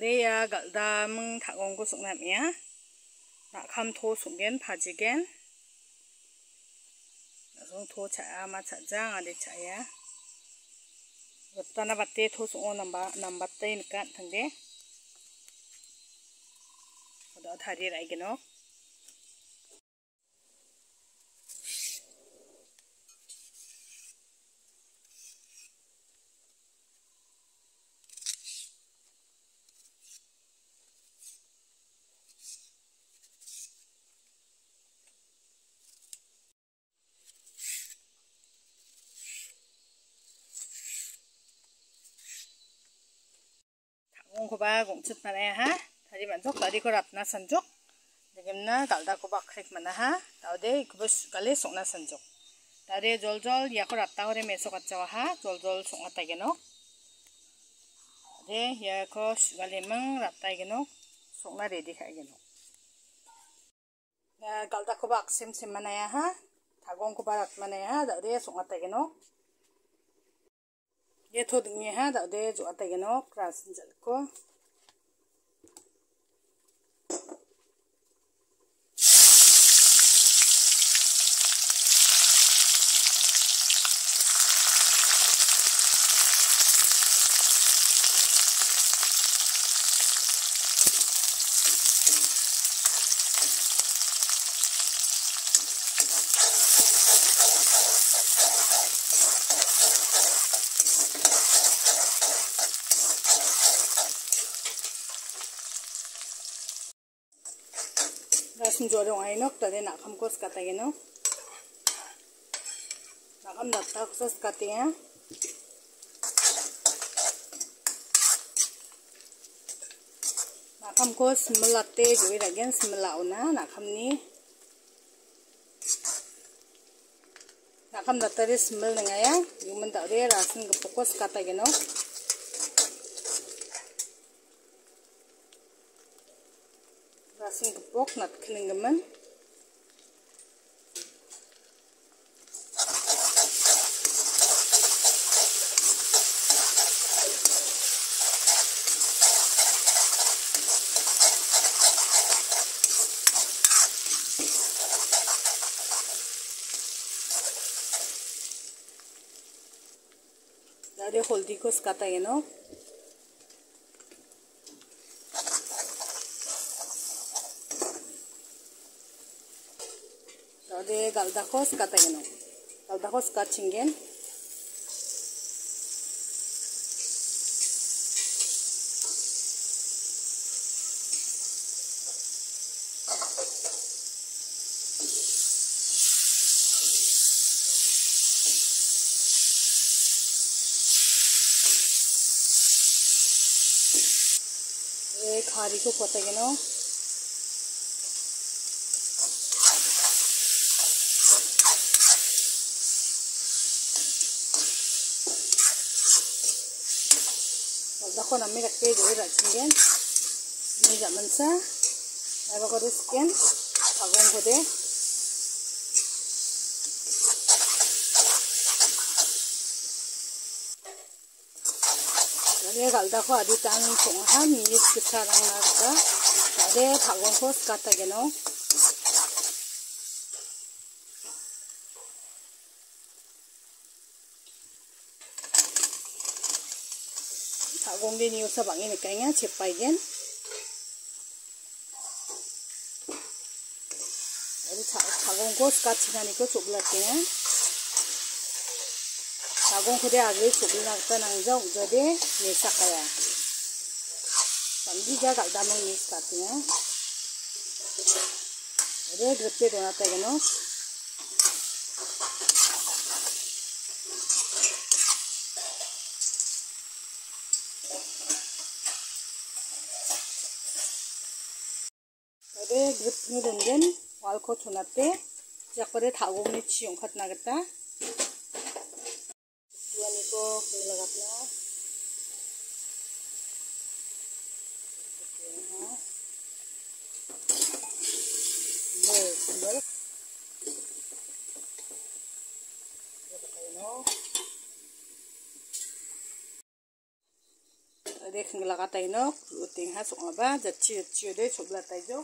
Leya galda mung Tagong ko suknam ya. Nak kham tho sukgen pajigen. Nasong tho cha ma cha jang ade cha ya. Tana batte tho sukon nambatte nikat thangde. Oda thari rai genok. Tagong ko ba gong chut mana ya ha. Tadi banjok tadi ko ratna sanjok. Degimna galda ko ba krik mana ha. Taude ikubus kali sokna sanjok. Tadi jol ya ko ratta hore mesok atjawa ha. Jol sokna tagenok. Tadi ya ko kali meng ratta genok. Sokna ready ka genok. Galda ko ba sim mana ya ha. Tagong ko ba rat mana ya. Taude sokna tagenok. Ye tho dingi ha da de jo ata genok rasin jal ko rasin jorong ainok tadi nak kham ko skata genok nak kham datta ko skate ya nak kham ko smelatte joi ragen smelauna nak kham ni nak kham datta ri smel ngaya yumen tadi rasin ko fokus skata genok rasin gepok nat kelingemen dari holdi ko skata genok de galda ko skata genok galda ko skat chingen khari ko pota genok dako nami rakke joi rachingen ni zaman sa aba ko risken Tagong ko de ade galda ko adi tan song ha mi kisarang na ga ade Tagong ko skata geno Tagong di niu sa bangin kayaknya cepai gen. Jadi Tagong ko skat cina niko coklat ya. Tagong ko dia agak coklat kita nangjau jadi mesak kaya. Sambil jaga damang mis katnya. Jadi grepe donat ya no. grip ni denden wal ko chunate jakore Tagong ni chiong khatna gata tuani ko lagatna Tadi kengelak atai nok, luting ha songa ba, jatci deh coba atai jo.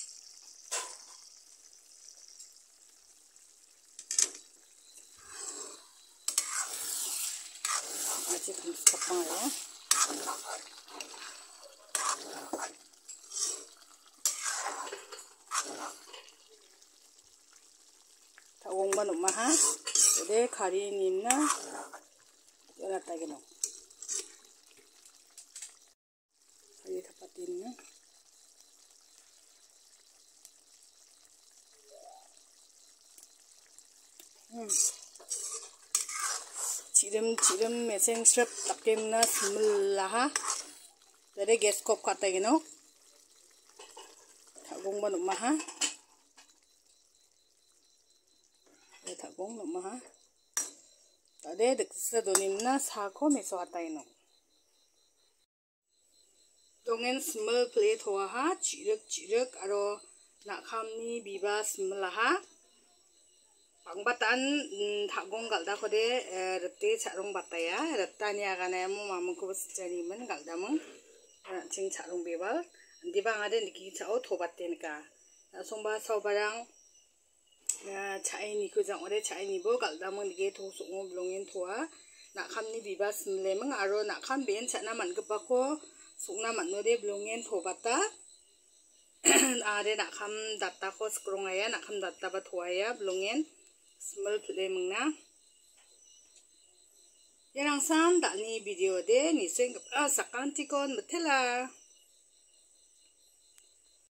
Aci kumis kapang ya. Tagong ba nuk maha, jadi kari nimna, jangan atai genok. Kari tapatin na. Cirim meseng strap takim na semula ha. Jadi gas kop kata gino. Tagong ba nuk maha. Tagong nuk maha. Tadi deksa donim na sako meso kata gino. Dongen semel plate hoa ha. Cirik aro nakam ni biba semula ha. Pangbatan Tagong galda kode rete carung bataya retani agana mu mamu ko sejani men galda mung cing carung bebal di bang ada niki cao thobaten ka somba sobarang cai ni ko jang ore cai ni bo galda mung niki tho songo blongin thoa nakam ni bibas mlemeng aro nakam ben chana man gpa ko sungna manno de blongin thobata are nakam datta ko skrong aya nakam datta ba thoaya blongin smell play mengna yang sang dak ni video de ni seng sakanti kon betela